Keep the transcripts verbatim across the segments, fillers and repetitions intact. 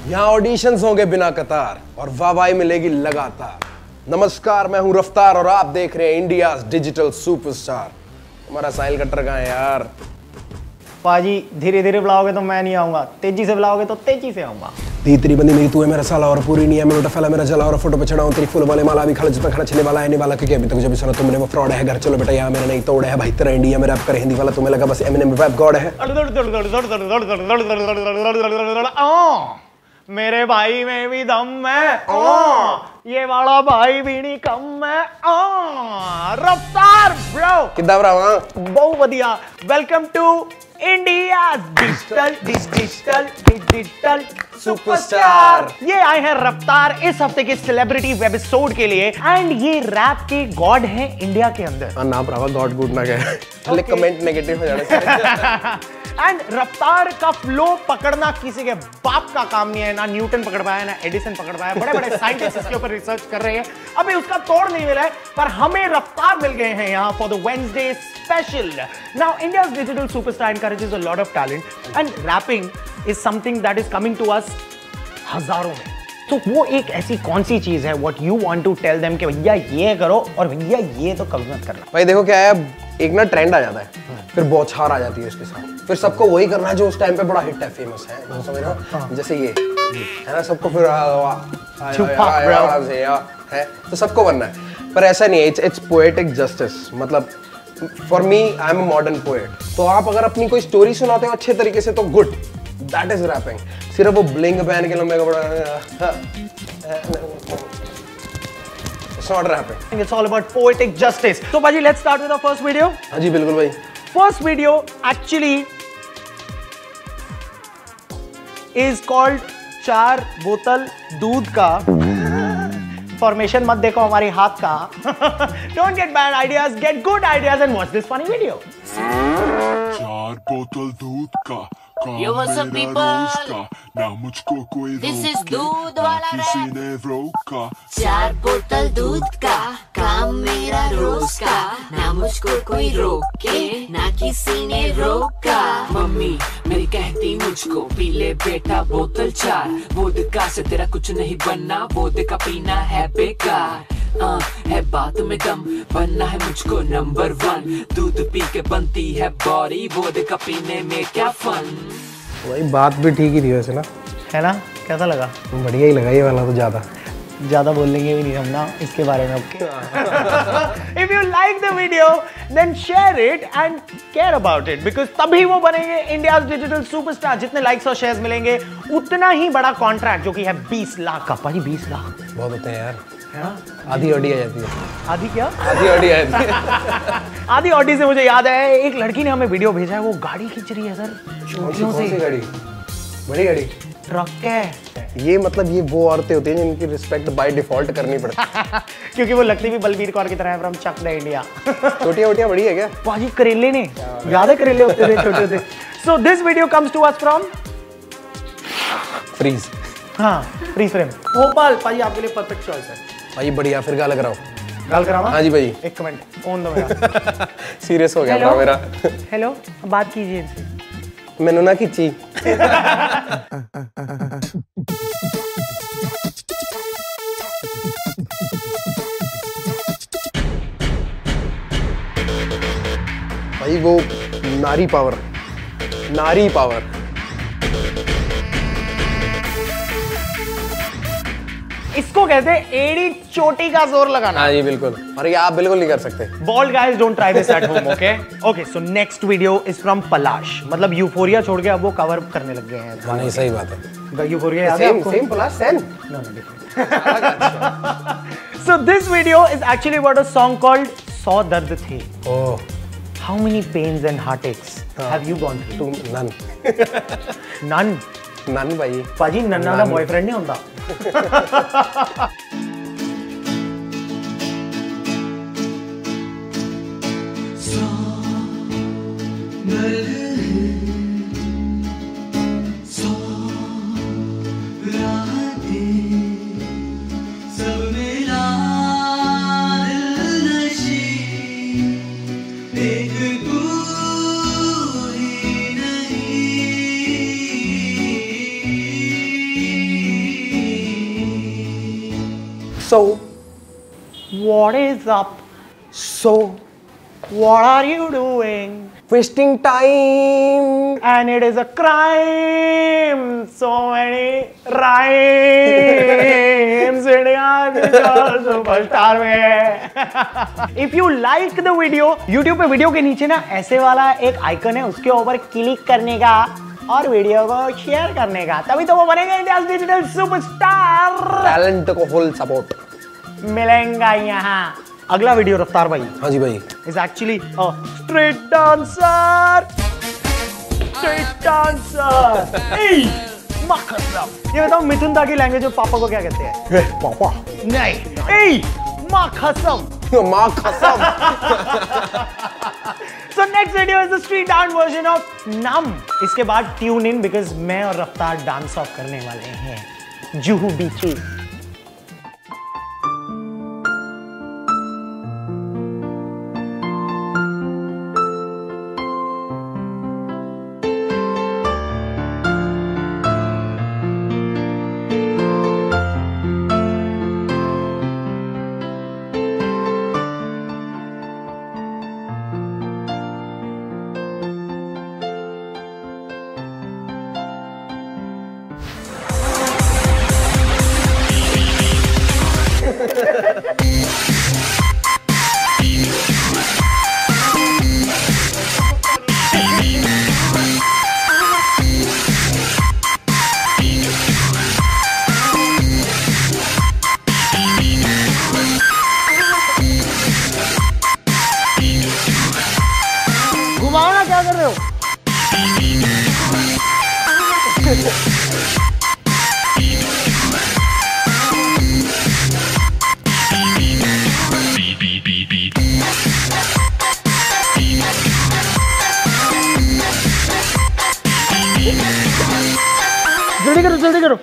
यहाँ ऑडिशंस होंगे बिना कतार और वाहवाही मिलेगी लगातार। नमस्कार, मैं हूँ रफ्तार और आप देख रहे हैं इंडिया डिजिटल सुपरस्टार। हमारा साहिल कट्टर कहाँ है यार? पाजी धीरे धीरे बुलाओगे तो मैं नहीं आऊंगा, तेजी से बुलाओगे तो तेजी से आऊंगा। तीतरी बंदी मेरी तू है मेरा साला और पूरी नहीं है मैं फैला मेरा जला और फोटो पे चढ़ाऊं तेरी फुल वाले माला भी खड़ा जिस पे खड़ा चलने वाला है नहीं वाला क्योंकि अभी तक जब सुना तुमने वो फ्रॉड है। घर चलो बेटा यहाँ मेरा नहीं तोड़ है भाई तेरा इंडिया में रैप कर हिंदी वाला तुम्हें लगा बस एमिनेम रैप गॉड है। मेरे भाई में भी दम है, ये वाला भाई भी नहीं कम है। रफ्तार ब्रो कितना ब्रावा बहुत बढ़िया। Welcome to India digital digital digital superstar. ये आए हैं रफ्तार इस हफ्ते के सेलिब्रिटी वेबिसोड के लिए एंड ये रैप के गॉड हैं इंडिया के अंदर। ना ब्रावा गॉड गुड ना कहे कमेंट नेगेटिव हो जाना। एंड रफ्तार का फ्लो पकड़ना किसी के बाप का काम नहीं है। ना न्यूटन पकड़ पाया ना एडिसन पकड़ पाया। बड़े बड़े साइंटिस्ट इसके ऊपर रिसर्च कर रहे हैं, अभी उसका तोड़ नहीं मिला है, पर हमें रफ्तार मिल गए हैं यहाँ for the Wednesday special. Now India's digital superstar encourages a lot of talent and rapping is something that is coming to us हजारों में। तो वो एक ऐसी कौन सी चीज है what you want to tell them कि भैया ये करो और भैया ये तो कभी मत करना। भाई देखो क्या है, एक ना ट्रेंड आ जाता है फिर बौछार आ जाती है उसके साथ, फिर सबको वही करना है जो उस टाइम पे बड़ा हिट है, फेमस है, समझ रहे हो? जैसे ये है ना, सबको फिर है तो सबको बनना है, पर ऐसा नहीं है। It's it's poetic justice. मतलब for me I am a modern poet, तो आप अगर अपनी कोई स्टोरी सुनाते हो अच्छे तरीके से तो गुड, दैट इज रैपिंग। सिर्फ वो ब्लिंग पहन के लंबे कपड़ा, it's not rapping. It's all about poetic justice. So Baji, let's start with our first video. हाँ जी बिल्कुल भाई। First video actually is called चार बोतल दूध का। फॉर्मेशन मत देखो हमारी हाथ का। Don't get bad ideas, get good ideas and watch this funny video. चार बोतल दूध का Yo, what's up, people? ना मुझको कोई This is रोके, दूध ना वाला किसी रैप। ने रोका। चार बोतल दूध का काम मेरा रोज का, ना मुझको कोई रोके ना किसी ने रोका। मम्मी मेरी कहती मुझको पी ले बेटा बोतल चार, वोदका से तेरा कुछ नहीं बनना, वोदका पीना है बेकार। आ, है बात में दम, बनना है मुझको नंबर वन, दूध पी के बनती है बॉडी, वोदका पीने में क्या फन। भाई बात भी ठीक ही थी वैसे ना, है ना? कैसा लगा? बढ़िया ही लगा ये वाला तो ज्यादा ज्यादा बोलेंगे भी नहीं हम ना इसके बारे में। Okay if you like the video then share it and care about it, because तभी वो बनेंगे इंडिया डिजिटल सुपरस्टार। जितने लाइक्स और शेयर्स मिलेंगे उतना ही बड़ा कॉन्ट्रैक्ट जो कि है बीस लाख का। पाजी बीस लाख बहुत होते हैं यार, है ना? आधी ऑडी आ जाती है। आधी क्या? आधी ऑडी आ जाती है। आधी ऑडी से मुझे याद है एक लड़की ने हमें वीडियो भेजा है, वो गाड़ी खींच रही है सर चूंटियों से। गाड़ी बड़ी गाड़ी ट्रक है ये, मतलब ये वो औरतें होती हैं जिनकी रिस्पेक्ट बाय डिफॉल्ट करनी पड़ती है। क्योंकि वो लगती भी बलबीर कौर की तरह है फ्रॉम चक द इंडिया। छोटियां वोटियां बड़ी है क्या? पाजी करेले ने, याद है करेले होते थे छोटे होते। So this video comes to us from freeze. हाँ फ्रीज फ्रेम भोपाल। पाजी आपके लिए परफेक्ट चॉइस है भाई बढ़िया, फिर गाल कराओ। गाल करावा? हाँ जी भाई। एक कमेंट फोन दो मेरा। सीरियस हो गया था मेरा। हेलो बात कीजिए इनसे। मैंने ना खींची। भाई वो नारी पावर, नारी पावर। इसको कहते हैं एड़ी चोटी का जोर लगाना। हाँ जी बिल्कुल, और ये आप बिल्कुल नहीं कर सकते। Bald guys don't try this at home, okay? Okay, so next video is from Palash. मतलब यूफोरिया छोड़ के अब वो कवर करने लग गए हैं। हाँ नहीं सही बात है। यूफोरिया याद है सेम आपको? Same plus same. No, no, different. So this video is actually about a song called सौ दर्द थे। Oh How many pains and heartaches have you gone through? तुम नन None. नन भाई। पाजी नन्ना का बॉयफ्रेंड नहीं होता। So What is up? so What are you doing? wasting time. And it is a crime. So many rhymes. Superstar में. If you like the video, YouTube पे video के नीचे ना ऐसे वाला एक आइकन है, उसके ऊपर क्लिक करने का और वीडियो को शेयर करने का, तभी तो वो बनेगा इंडिया डिजिटल सुपरस्टार. टैलेंट को फुल सपोर्ट मिलेगा यहाँ. अगला वीडियो रफ्तार भाई. हाँ जी भाई. is actually a street dancer. Street dancer. Hey, माखसम. ये बताओ मिथुन दा की लैंग्वेज में पापा को क्या कहते हैं? पापा. नहीं. Hey, माखसम. माँ कसम. So next video is the street dance version of Numb. इसके बाद tune in because मैं और रफ्तार डांस ऑफ करने वाले हैं जुहू बीचेस. घुमाओ ना, क्या कर रहे हो? जल्दी करो जल्दी करो.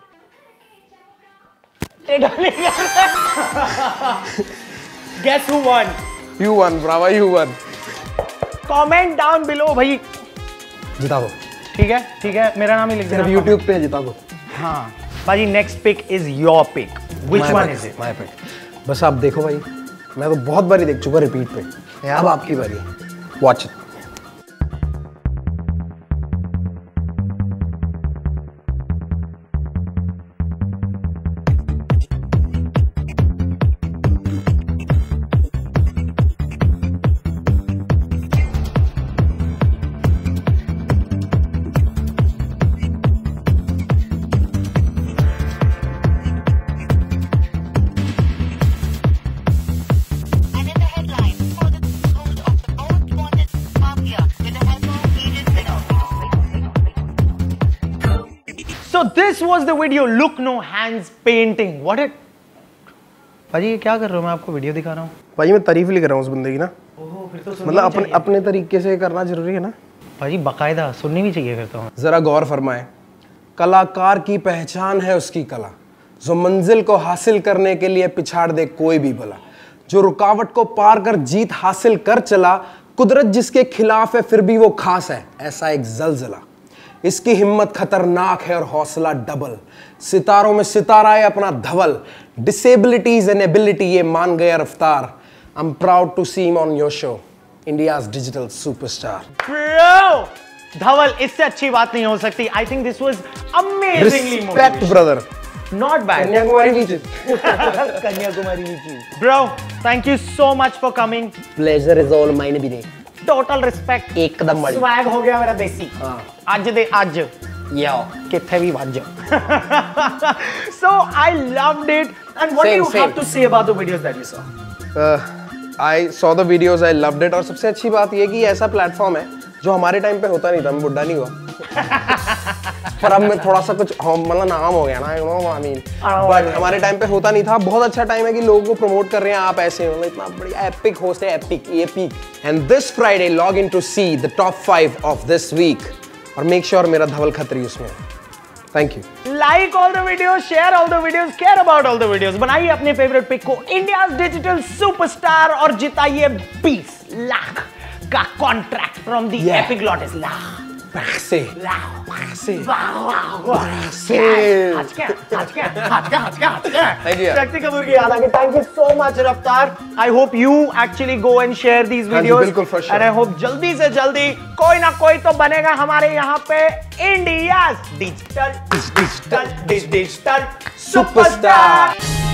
Guess who won? You won, bravo, you won. Comment down below भाई. जिता दो. ठीक है ठीक है, मेरा नाम ही लिख देना. सिर्फ YouTube पे जिता दो. हाँ भाई. Next pick is your pick. Which My one pick, is it? my pick. बस आप देखो भाई, मैं तो बहुत बारी देख चुका रिपीट पे. अब आपकी बारी. Watch it. So this was the video. Look no hands painting. What it? भाजी ये क्या कर रहे हो? मैं आपको वीडियो दिखा रहा हूँ. भाई मैं तारीफ लिख रहा हूँ उस बंदे की ना. ओह, फिर तो मतलब अपने अपने तरीके से करना जरूरी है ना. भाजी बकायदा सुननी भी चाहिए फिर तो. जरा गौर फरमाए. कलाकार की पहचान है उसकी कला, जो मंजिल को हासिल करने के लिए पिछाड़ दे कोई भी भला, जो रुकावट को पार कर जीत हासिल कर चला, कुदरत जिसके खिलाफ है फिर भी वो खास है, ऐसा एक जलजला. इसकी हिम्मत खतरनाक है और हौसला डबल, सितारों में सितारा है अपना धवल, डिसेबिलिटीज एंड एबिलिटी ये मान गया Raftaar. I am proud to see him on your show, India's digital superstar. Bro, Dhawal, इससे अच्छी बात नहीं हो सकती. I think this was amazingly respect brother. Not bad. Kanyakumari beaches. Kanyakumari beaches. Bro, thank you so much for coming. Pleasure is all mine भी दे. Total respect. एकदम बड़ी. Swag हो गया मेरा देसी. हाँ. आज दे आज. Yo. किथे भी वज. So I loved it. And what Same, do you same. have to say about the videos that you saw? Uh, I saw the videos, I loved it. और सबसे अच्छी बात ये कि ऐसा प्लेटफॉर्म है जो हमारे टाइम पे होता नहीं था. मैं बुढ़ा नहीं हुआ. पर अब मैं थोड़ा सा कुछ मतलब नाम हो गया ना, you know I mean. But हमारे टाइम पे होता नहीं था. बहुत अच्छा टाइम है कि लोगों को प्रमोट कर रहे हैं आप ऐसे. मतलब इतना बढ़िया एपिक होस्ट है, एपिक ये pick. And this Friday log in to see the top five of this week और मेक श्योर मेरा धवल खत्री उसमें. Thank you. Like all the videos, share all the videos, care about all the videos. बनाइए अपने favourite pick को India digital superstar और जिताइए बीस लाख का contract from the Yeah. Epic लॉटेस. लाख पैसे पैसे Thank you. शक्ति कपूर की याद आ गई. Thank you so much रफ्तार. I hope you actually go and share these हाँ जी, videos. बिल्कुल, for sure. And I hope जल्दी से जल्दी कोई ना कोई तो बनेगा हमारे यहाँ पे India digital digital digital superstar.